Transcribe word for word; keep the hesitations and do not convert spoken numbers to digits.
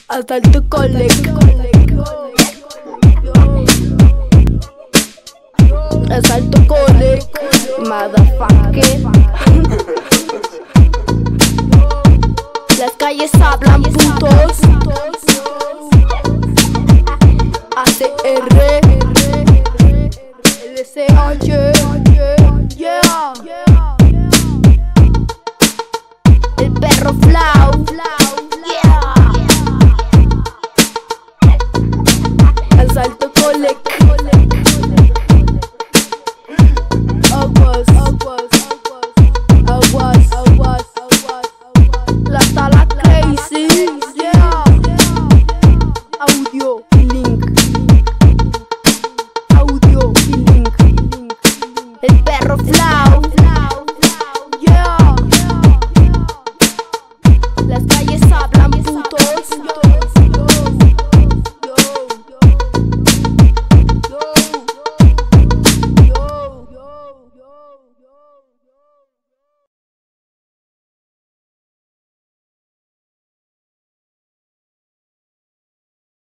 Asalto Colec, Asalto Colec, motherfucker. Las calles hablan, putos. A C R L C H